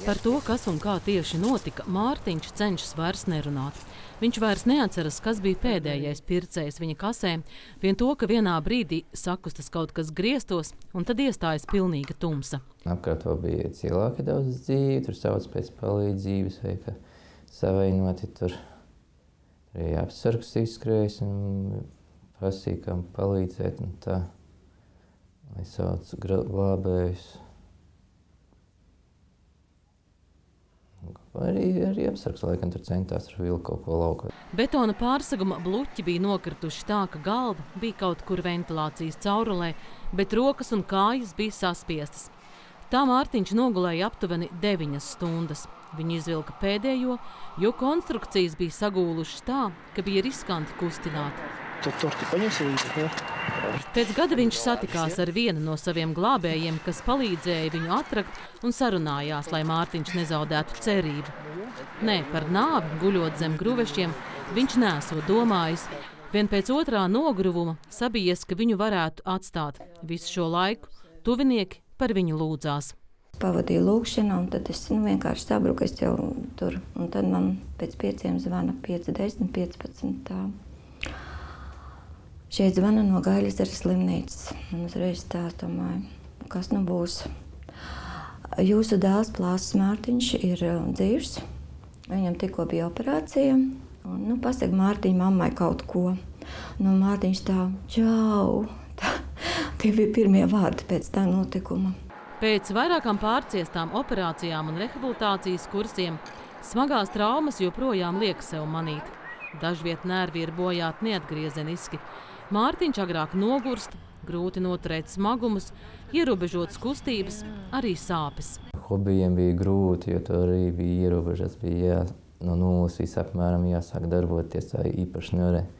Par to, kas un kā tieši notika, Mārtiņš cenšas vairs nerunāt. Viņš vairs neatceras, kas bija pēdējais pircējs viņa kasē, vien to, ka vienā brīdī sakustas kaut kas griestos, un tad iestājas pilnīga tumsa. Apkārt vēl bija cilvēki daudz dzīvi, tur sauc pēc palīdzības, vai ka savainoti tur arī apsargs izskrējis un prasīja, kam palīdzēt un tā, lai sauc glābējus. Arī apsargs laikam tur centās ar vilku kaut ko laukot. Betona pārseguma bluķi bija nokrituši tā, ka galva bija kaut kur ventilācijas caurulē, bet rokas un kājas bija saspiestas. Tā Mārtiņš nogulēja aptuveni 9 stundas. Viņi izvilka pēdējo, jo konstrukcijas bija sagūlušas tā, ka bija riskanti kustināt. Pēc gada viņš satikās ar vienu no saviem glābējiem, kas palīdzēja viņu atrakt un sarunājās, lai Mārtiņš nezaudētu cerību. Nē, par nāvi, guļot zem gruvešiem, viņš nesot domājis. Vien pēc otrā nogruvuma sabijies, ka viņu varētu atstāt. Visu šo laiku tuvinieki par viņu lūdzās. Pavadīju lūkšanu, un tad es vienkārši sabruku, es jau tur. Un tad man pēc 5 zvana 5, 10, 15 tā. Šeit zvana no Gaiļas arī slimnīcas. Un uzreiz tā domāju, kas nu būs. Jūsu dēls Plāsis Mārtiņš ir dzīvs. Viņam tikko bija operācija. Un, pasaka Mārtiņa mammai kaut ko. Mārtiņš tā, čau. Tie bija pirmie vārdi pēc tā notikuma. Pēc vairākām pārciestām operācijām un rehabilitācijas kursiem smagās traumas joprojām liek sev manīt. Dažviet nervi ir bojāti neatgriezeniski. Mārtiņš agrāk nogurst, grūti noturēt smagumus, ierobežotas kustības, arī sāpes. Hobijiem bija grūti, jo to arī bija ierobežots. Bija no nulles visapmēram jāsāk darboties, tā īpaši nevarēja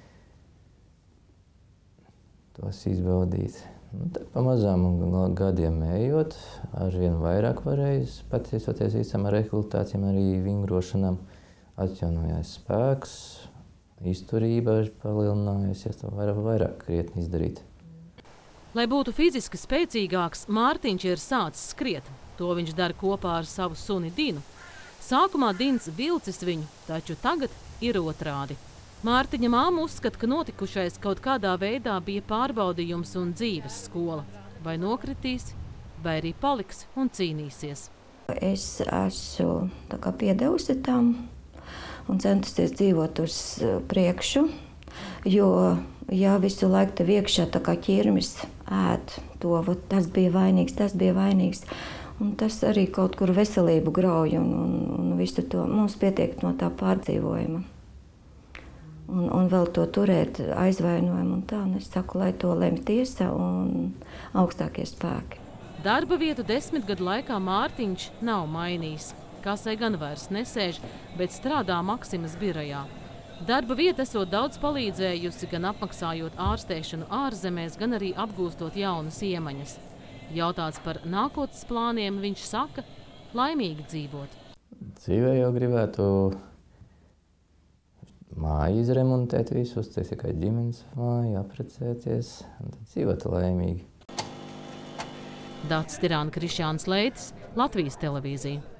tos izbaudīt. Pamazām gadiem ejot, arvien vairāk varēju, pateicoties visam rehabilitācijām, arī vingrošanām, atjaunojās spēks, izturība ir palielinājusies, to vairāk krietni izdarīt. Lai būtu fiziski spēcīgāks, Mārtiņš ir sācis skriet. To viņš dara kopā ar savu suni Dinu. Sākumā Dins vilcis viņu, taču tagad ir otrādi. Mārtiņa māma uzskata, ka notikušais kaut kādā veidā bija pārbaudījums un dzīves skola. Vai nokritīs, vai arī paliks un cīnīsies. Es esmu piedevusi tam un centusies dzīvot uz priekšu, jo visu laiku tev iekšā tā kā ķirmis ēd to, tas bija vainīgs. Un tas arī kaut kur veselību grauj un visu to. Mums pietiek no tā pārdzīvojuma. Un vēl to turēt aizvainojumu un tā. Un es saku, lai to lemj tiesa un augstākie spēki. Darba vietu 10 gadu laikā Mārtiņš nav mainījis. Kasē gan vairs nesēž, bet strādā Maksimas birojā. Darba vieta esot daudz palīdzējusi, gan apmaksājot ārstēšanu ārzemēs, gan arī apgūstot jaunas iemaņas. Jautāts par nākotnes plāniem, viņš saka, laimīgi dzīvot. Dzīvē jau gribētu māju izremontēt visus, tas tikai ģimenes māju, apprecēties un tad dzīvot laimīgi. Dats Tirāna, Krišjāns Leitis, Latvijas televīzija.